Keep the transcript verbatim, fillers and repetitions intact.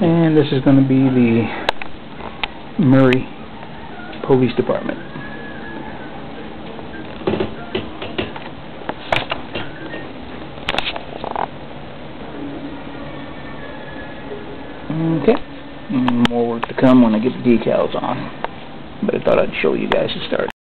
And this is going to be the Murray Police Department. Okay, more work to come when I get the decals on, but I thought I'd show you guys to start.